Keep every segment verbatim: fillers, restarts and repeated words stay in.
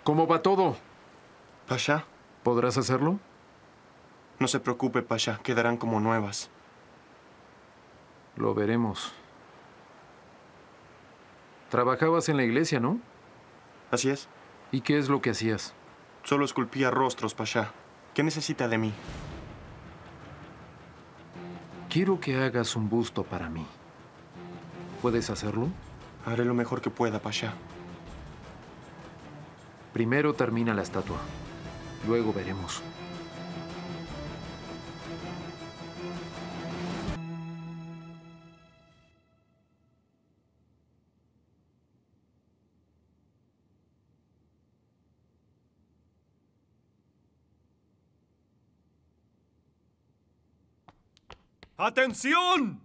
¿Cómo va todo? Pasha, ¿Podrás hacerlo? no se preocupe, Pasha. Quedarán como nuevas. Lo veremos. Trabajabas en la iglesia, ¿no? Así es. ¿Y qué es lo que hacías? Solo esculpía rostros, Pasha. ¿Qué necesita de mí? Quiero que hagas un busto para mí. ¿Puedes hacerlo? Haré lo mejor que pueda, Pasha. Primero termina la estatua. Luego veremos. ¡Atención!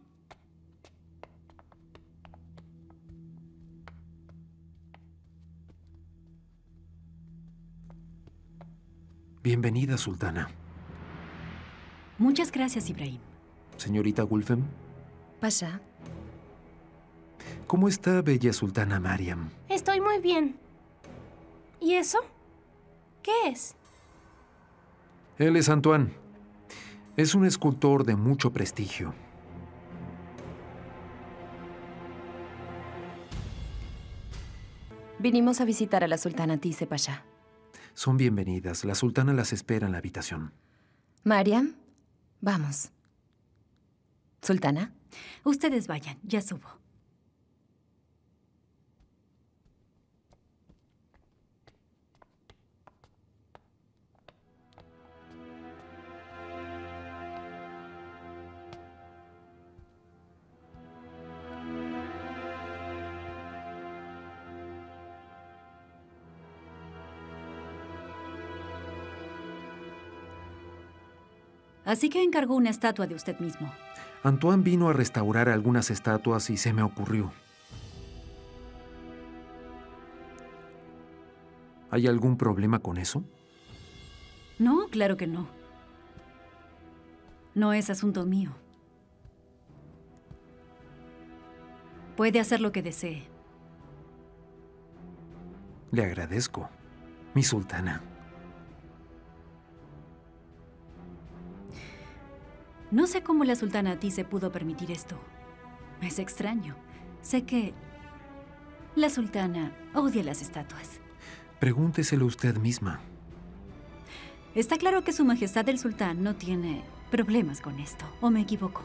Bienvenida, sultana. Muchas gracias, Ibrahim. Señorita Gulfem, Pasha. ¿cómo está bella sultana Mariam? Estoy muy bien. ¿Y eso? ¿Qué es? Él es Antoine. Es un escultor de mucho prestigio. Vinimos a visitar a la sultana Tise, Pasha. Son bienvenidas. La sultana las espera en la habitación. Mariam, vamos. Sultana, ustedes vayan, ya subo. Así que encargó una estatua de usted mismo. Antoine vino a restaurar algunas estatuas y se me ocurrió. ¿Hay algún problema con eso? No, claro que no. No es asunto mío. Puede hacer lo que desee. Le agradezco, mi sultana. No sé cómo la sultana Tise pudo permitir esto. Es extraño. Sé que la sultana odia las estatuas. Pregúnteselo usted misma. Está claro que su majestad el sultán no tiene problemas con esto, ¿o me equivoco?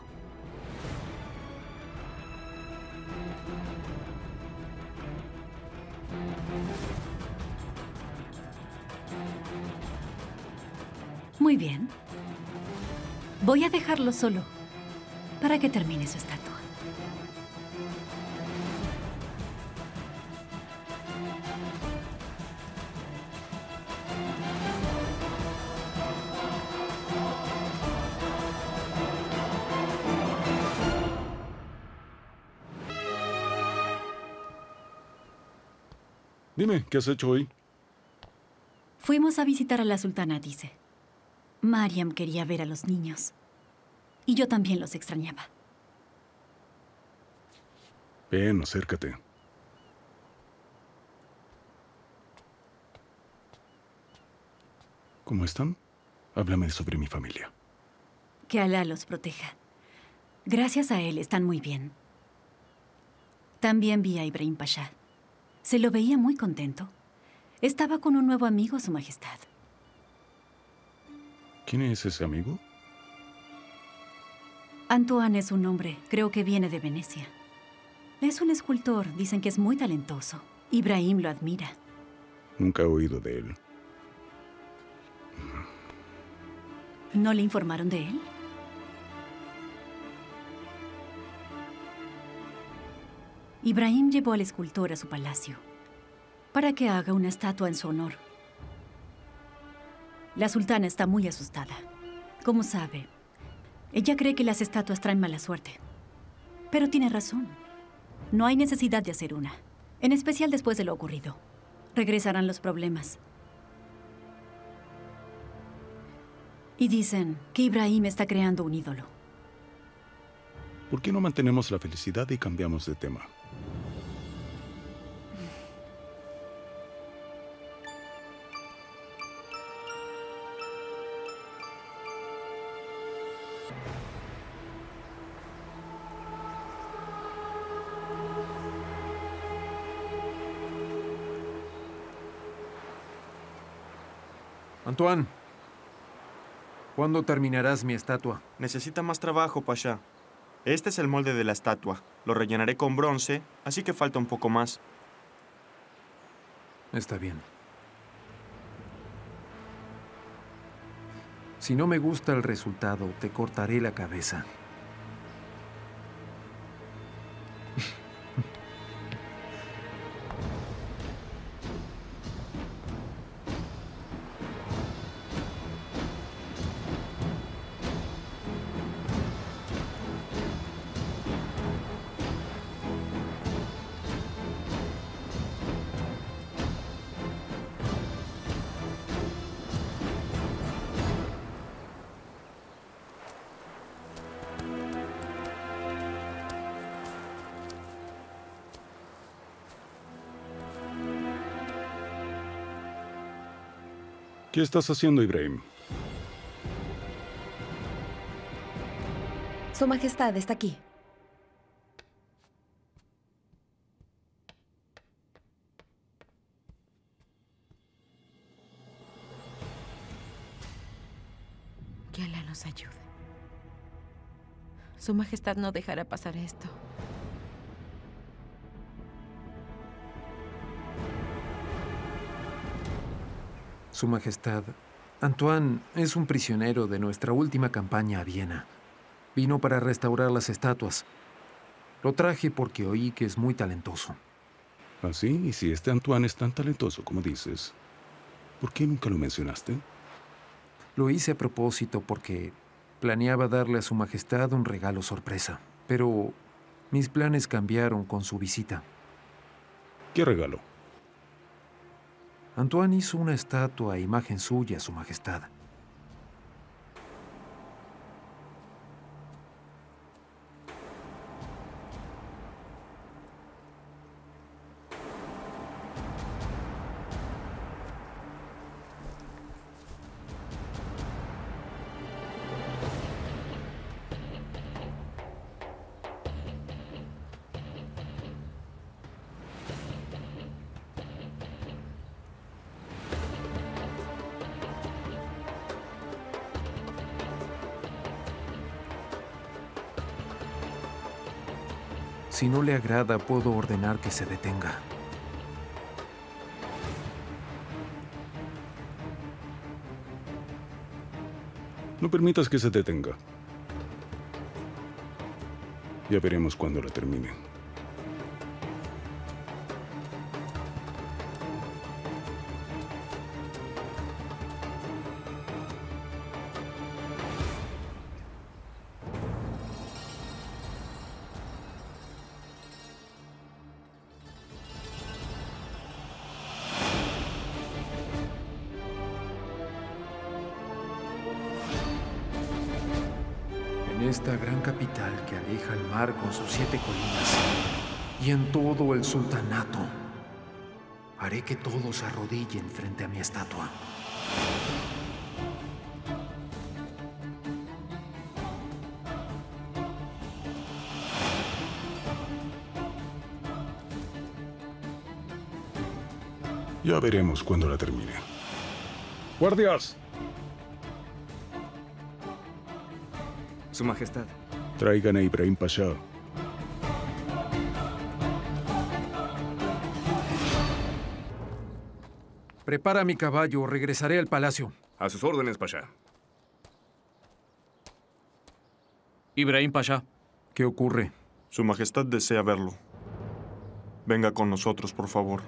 Muy bien. Voy a dejarlo solo para que termine su estatua. Dime, ¿qué has hecho hoy? Fuimos a visitar a la sultana Tise. Mariam quería ver a los niños. Y yo también los extrañaba. Ven, acércate. ¿Cómo están? Háblame sobre mi familia. Que Alá los proteja. Gracias a él están muy bien. También vi a Ibrahim Pasha. Se lo veía muy contento. Estaba con un nuevo amigo, su majestad. ¿Quién es ese amigo? Antoine es un hombre, creo que viene de Venecia. Es un escultor, dicen que es muy talentoso. Ibrahim lo admira. Nunca he oído de él. ¿No le informaron de él? Ibrahim llevó al escultor a su palacio para que haga una estatua en su honor. La sultana está muy asustada. Como sabe, ella cree que las estatuas traen mala suerte. Pero tiene razón. No hay necesidad de hacer una. En especial después de lo ocurrido. Regresarán los problemas. Y dicen que Ibrahim está creando un ídolo. ¿Por qué no mantenemos la felicidad y cambiamos de tema? Antoine, ¿cuándo terminarás mi estatua? Necesita más trabajo, Pasha. Este es el molde de la estatua. Lo rellenaré con bronce, así que falta un poco más. Está bien. Si no me gusta el resultado, te cortaré la cabeza. ¿Qué estás haciendo, Ibrahim? Su Majestad está aquí. Que Alá nos ayude. Su Majestad no dejará pasar esto. Su Majestad, Antoine es un prisionero de nuestra última campaña a Viena. Vino para restaurar las estatuas. Lo traje porque oí que es muy talentoso. ¿Ah, sí? Y si este Antoine es tan talentoso como dices, ¿por qué nunca lo mencionaste? Lo hice a propósito porque planeaba darle a Su Majestad un regalo sorpresa. Pero mis planes cambiaron con su visita. ¿Qué regalo? Antoine hizo una estatua a imagen suya, Su Majestad. Si no le agrada, puedo ordenar que se detenga. No permitas que se detenga. Ya veremos cuándo la termine. En esta gran capital que aleja el mar con sus siete colinas, y en todo el sultanato, haré que todos se arrodillen frente a mi estatua. Ya veremos cuándo la termine. ¡Guardias! Su Majestad. Traigan a Ibrahim Pasha. Prepara mi caballo, regresaré al palacio. A sus órdenes, Pasha. Ibrahim Pasha. ¿Qué ocurre? Su Majestad desea verlo. Venga con nosotros, por favor.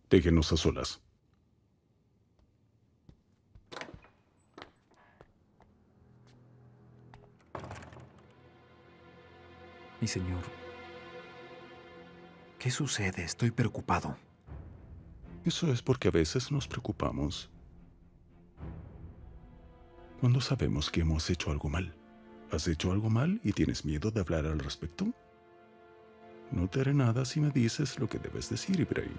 Déjenos a solas. Mi señor, ¿qué sucede? Estoy preocupado. Eso es porque a veces nos preocupamos cuando sabemos que hemos hecho algo mal. ¿Has hecho algo mal y tienes miedo de hablar al respecto? No te haré nada si me dices lo que debes decir, Ibrahim.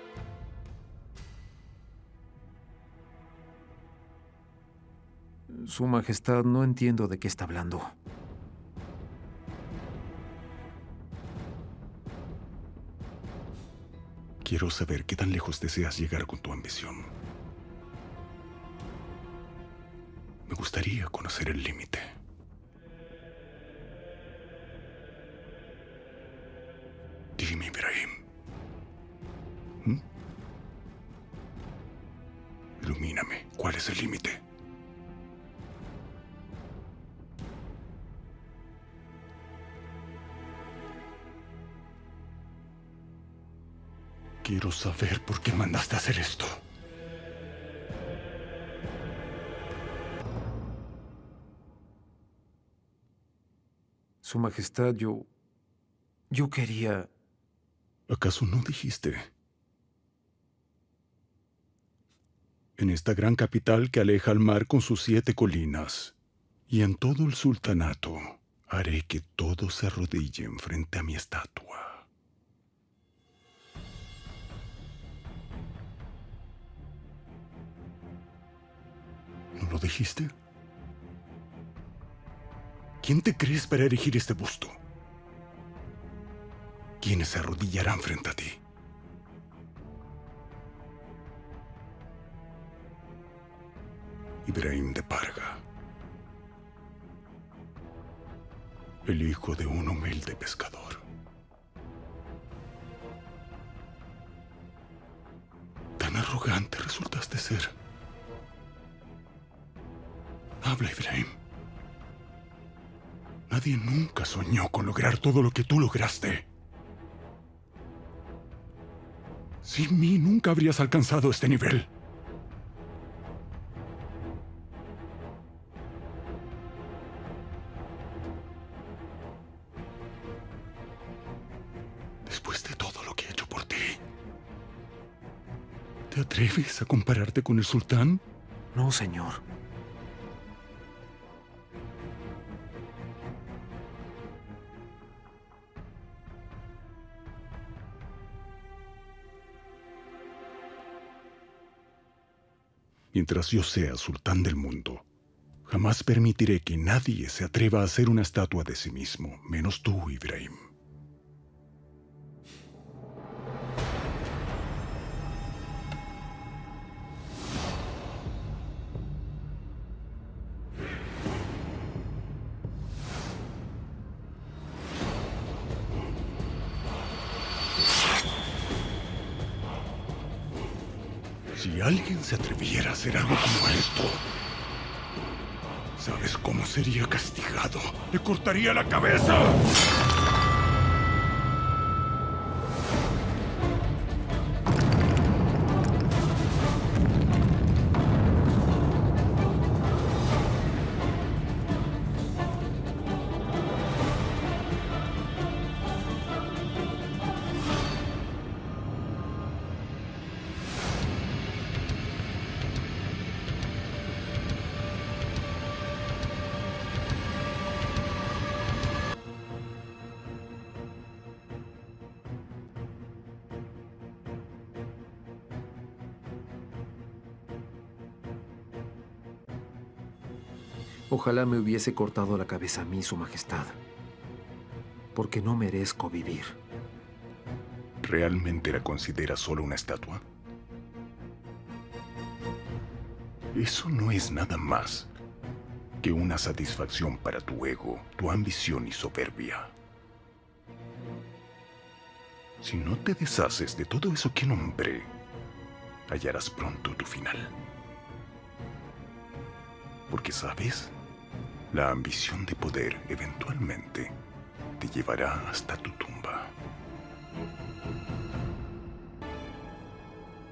Su Majestad, no entiendo de qué está hablando. Quiero saber qué tan lejos deseas llegar con tu ambición. Me gustaría conocer el límite. Dime, Ibrahim. ¿Mm? Ilumíname. ¿Cuál es el límite? Quiero saber por qué mandaste hacer esto. Su Majestad, yo... Yo quería... ¿Acaso no dijiste? En esta gran capital que aleja al mar con sus siete colinas, y en todo el sultanato, haré que todos se arrodillen frente a mi estatua. ¿No lo dijiste? ¿Quién te crees para erigir este busto? ¿Quiénes se arrodillarán frente a ti? Ibrahim de Parga, el hijo de un humilde pescador. Tan arrogante resultaste ser. Habla, Ibrahim. Nadie nunca soñó con lograr todo lo que tú lograste. Sin mí nunca habrías alcanzado este nivel. Después de todo lo que he hecho por ti, ¿te atreves a compararte con el sultán? No, señor. Mientras yo sea sultán del mundo, jamás permitiré que nadie se atreva a hacer una estatua de sí mismo, menos tú, Ibrahim. Si alguien se atreviera a hacer algo como esto, ¿sabes cómo sería castigado? ¡Le cortaría la cabeza! Ojalá me hubiese cortado la cabeza a mí, Su Majestad, porque no merezco vivir. ¿Realmente la consideras solo una estatua? Eso no es nada más que una satisfacción para tu ego, tu ambición y soberbia. Si no te deshaces de todo eso que nombré, hallarás pronto tu final. Porque, ¿sabes? La ambición de poder eventualmente te llevará hasta tu tumba.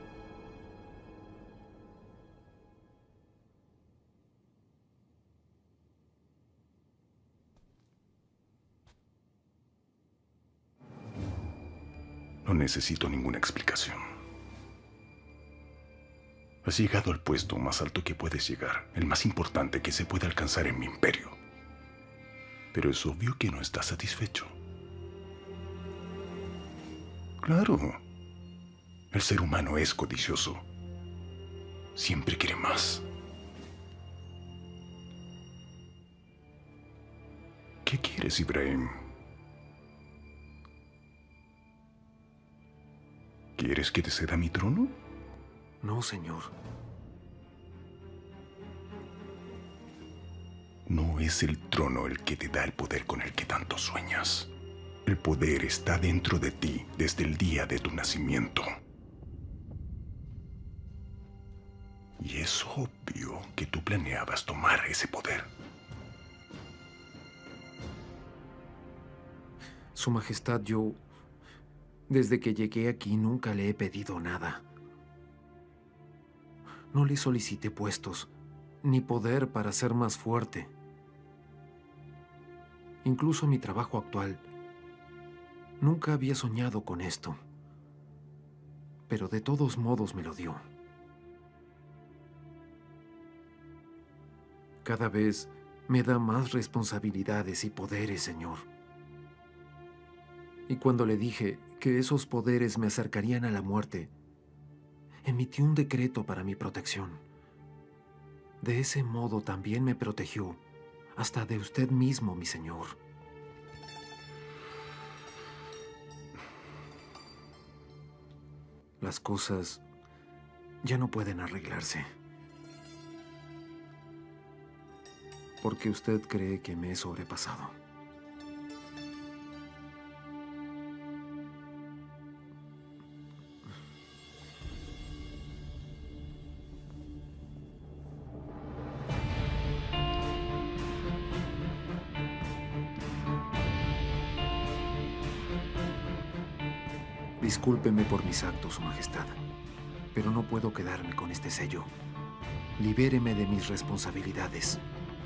No necesito ninguna explicación. Has llegado al puesto más alto que puedes llegar, el más importante que se puede alcanzar en mi imperio. Pero es obvio que no estás satisfecho. Claro, el ser humano es codicioso. Siempre quiere más. ¿Qué quieres, Ibrahim? ¿Quieres que te ceda mi trono? No, señor. No es el trono el que te da el poder con el que tanto sueñas. El poder está dentro de ti desde el día de tu nacimiento. Y es obvio que tú planeabas tomar ese poder. Su Majestad, yo... Desde que llegué aquí nunca le he pedido nada. No le solicité puestos, ni poder para ser más fuerte. Incluso mi trabajo actual, nunca había soñado con esto. Pero de todos modos me lo dio. Cada vez me da más responsabilidades y poderes, señor. Y cuando le dije que esos poderes me acercarían a la muerte, emitió un decreto para mi protección. De ese modo también me protegió, hasta de usted mismo, mi señor. Las cosas ya no pueden arreglarse. Porque usted cree que me he sobrepasado. Discúlpeme por mis actos, Su Majestad, pero no puedo quedarme con este sello. Libéreme de mis responsabilidades.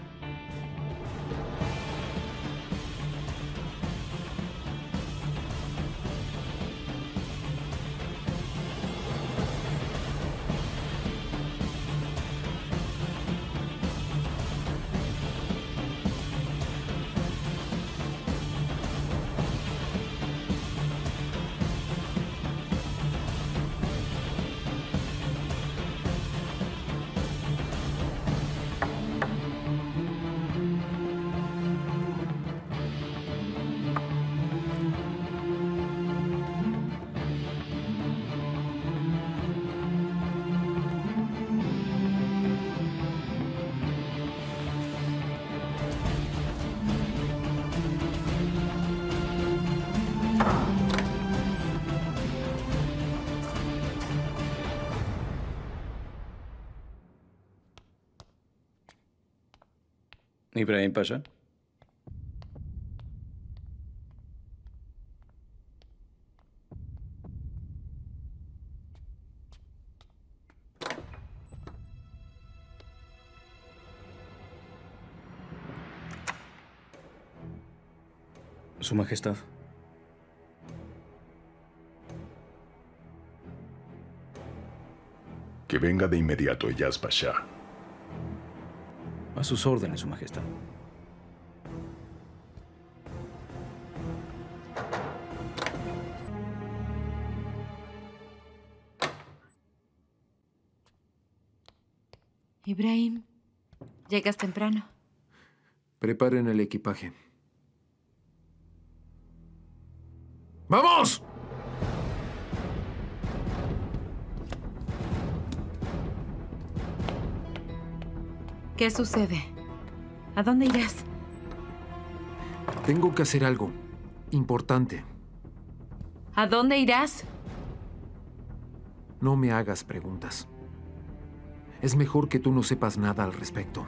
Ibrahim Pasha. Su Majestad. Que venga de inmediato Eyas Pasha. A sus órdenes, Su Majestad. Ibrahim, llegas temprano. Preparen el equipaje. ¡Vamos! ¿Qué sucede? ¿A dónde irás? Tengo que hacer algo importante. ¿A dónde irás? No me hagas preguntas. Es mejor que tú no sepas nada al respecto.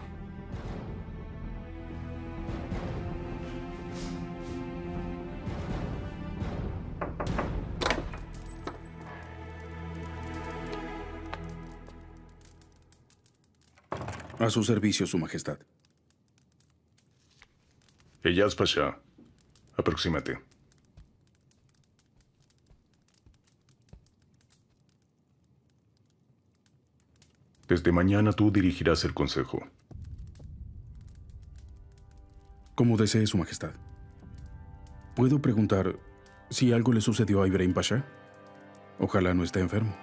A su servicio, Su Majestad. Eyas Pasha, aproxímate. Desde mañana tú dirigirás el consejo. Como desee, Su Majestad. ¿Puedo preguntar si algo le sucedió a Ibrahim Pasha? Ojalá no esté enfermo.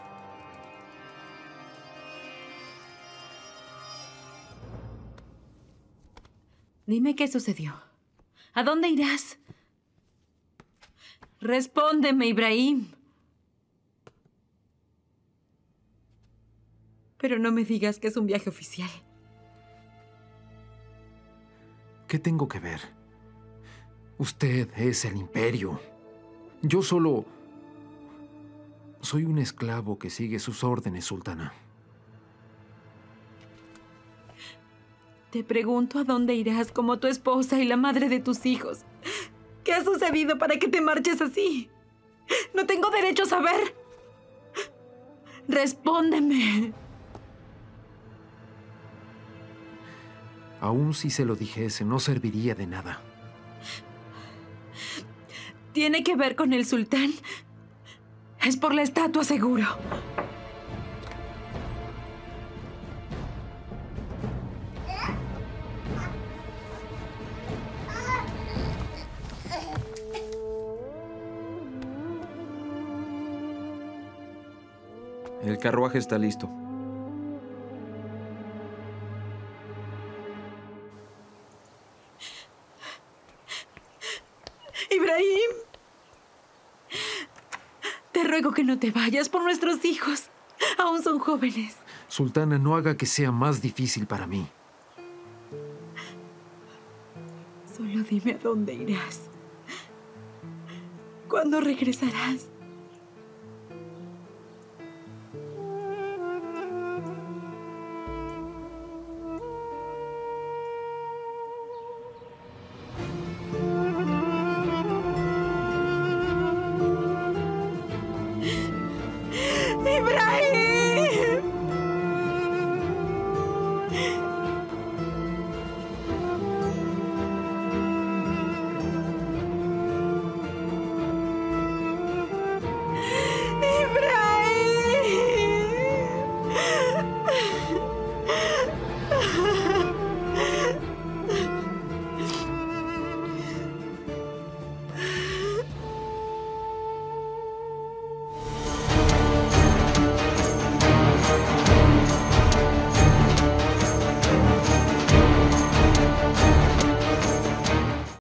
Dime qué sucedió. ¿A dónde irás? Respóndeme, Ibrahim. Pero no me digas que es un viaje oficial. ¿Qué tengo que ver? Usted es el imperio. Yo solo... soy un esclavo que sigue sus órdenes, sultana. Te pregunto a dónde irás como tu esposa y la madre de tus hijos. ¿Qué ha sucedido para que te marches así? No tengo derecho a saber. Respóndeme. Aún si se lo dijese, no serviría de nada. ¿Tiene que ver con el sultán? Es por la estatua, seguro. El carruaje está listo. Ibrahim, te ruego que no te vayas por nuestros hijos. Aún son jóvenes. Sultana, no haga que sea más difícil para mí. Solo dime a dónde irás. ¿Cuándo regresarás?